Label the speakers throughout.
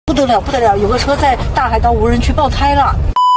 Speaker 1: 不得了，不得了！有个车在大海道无人区爆胎了。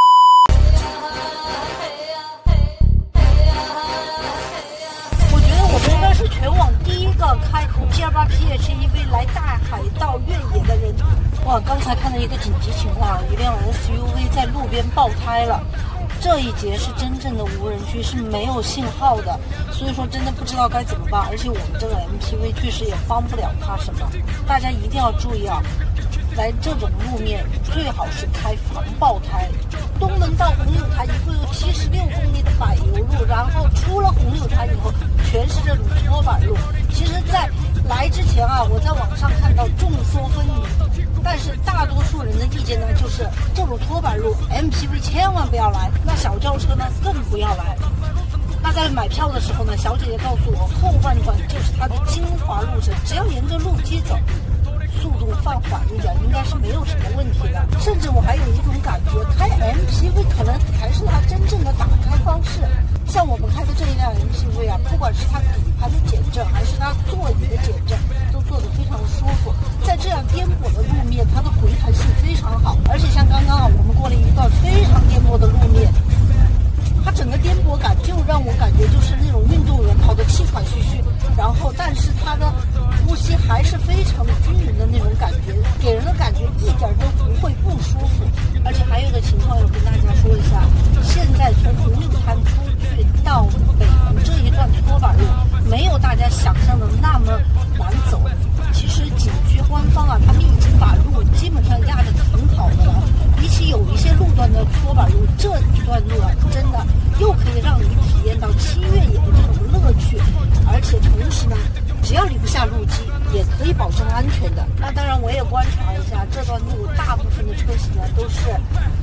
Speaker 1: 我觉得我们应该是全网第一个开 G28 PHEV 来大海道越野的人。哇，刚才看到一个紧急情况，一辆 SUV 在路边爆胎了。这一节是真正的无人区，是没有信号的，所以说真的不知道该怎么办。而且我们这个 MPV 确实也帮不了它什么，大家一定要注意啊！来这种路面最好是开防爆胎。东门到红柳潭一共有76公里的柏油路，然后出了红柳潭以后全是这种搓板路。其实在来之前啊，我在网上看到众说纷纭，但是大多数人的意见呢，就是这种搓板路 MPV 千万不要来，那小轿车呢更不要来。那在买票的时候呢，小姐姐告诉我，后半段就是它的精华路程，只要沿着路基走，速度放缓一点，应该是没有什么问题的。甚至我还有一种感觉，开 MPV 可能才是它真正的打开方式。像我们开的这一辆 MPV 啊，不管是它底盘的减震，还是它座椅的减震，都做得非常的舒服。在这样颠簸的路面，它的回弹性非常好。而且像刚刚啊，我们过了一段非常颠簸的路面，它整个颠簸感就让我感觉就是那种运动员跑得气喘吁吁，然后但是它的呼吸还是非常的均匀的那种感觉，给人的感觉一点都不会不舒服。而且还有一个情况要跟大家说一下，现在从红柳滩出去到北门这一段搓板路，没有大家想象的那么难走。其实景区官方啊，他们已经把路基本上压得挺好的了。比起有一些路段的搓板路，这一段路啊，真的又可以让你体验到骑越野的这种乐趣，而且同时呢，只要你不下路基，也可以保证安全的。那当然，我也观察一下这段路，大部分的车型呢都是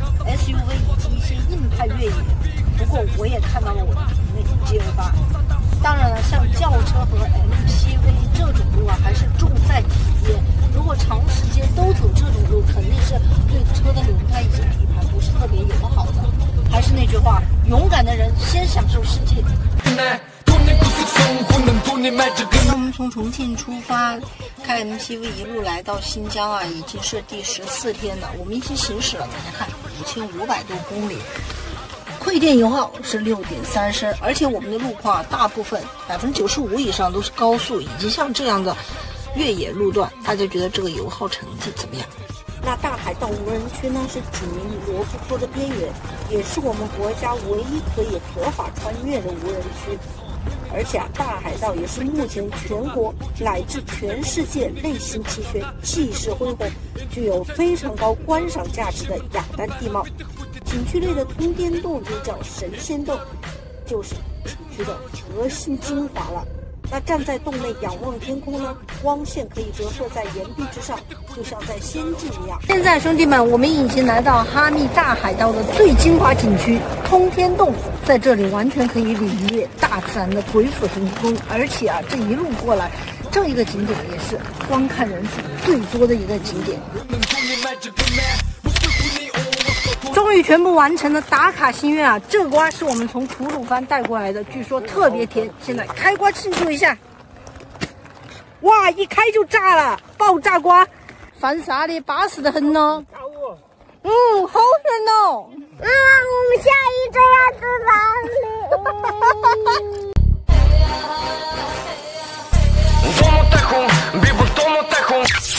Speaker 1: SUV 以及一些硬派越野。不过我也看到了我的那个 G28。当然了，像轿车和 MPV 这种路啊，还是重在体验。如果长时间都走这种路，肯定是对车的轮胎以及底盘不是特别友好的。还是那句话，勇敢的人先享受世界。那我们从重庆出发，开 MPV 一路来到新疆啊，已经是第14天了。我们已经行驶了，大家看5500多公里。亏电油耗是6.3升，而且我们的路况大部分95%以上都是高速，以及像这样的越野路段，大家觉得这个油耗成绩怎么样？那大海道无人区呢，是紧邻罗布泊的边缘，也是我们国家唯一可以合法穿越的无人区。而且大海道也是目前全国乃至全世界类型齐全、气势恢宏、具有非常高观赏价值的雅丹地貌。景区内的通天洞就叫神仙洞，就是景区的核心精华了。那站在洞内仰望天空呢，光线可以折射在岩壁之上，就像在仙境一样。现在兄弟们，我们已经来到哈密大海道的最精华景区通天洞，在这里完全可以领略大自然的鬼斧神工。而且啊，这一路过来，这一个景点也是观看人数最多的一个景点。终于全部完成了打卡心愿啊！这瓜是我们从吐鲁番带过来的，据说特别甜。现在开瓜庆祝一下！哇，一开就炸了，爆炸瓜，翻沙的巴适的很哦。好神哦！
Speaker 2: 我们下一站要去哪里？